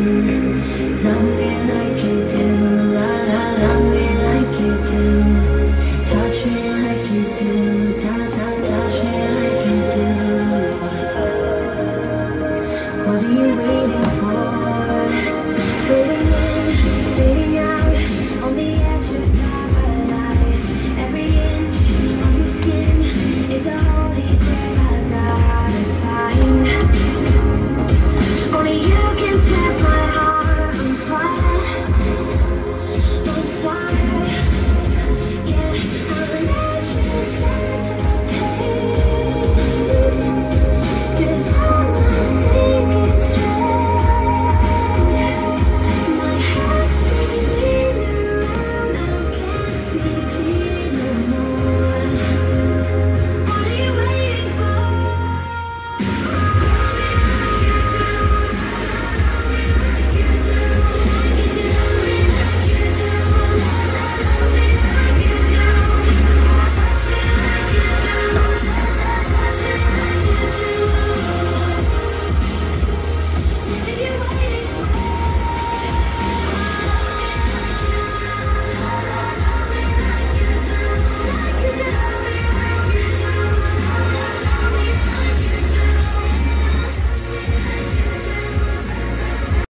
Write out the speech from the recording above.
Love me like you do, la la, love me like you do. Touch me like you do, touch me like you do. What are you waiting for? Feeling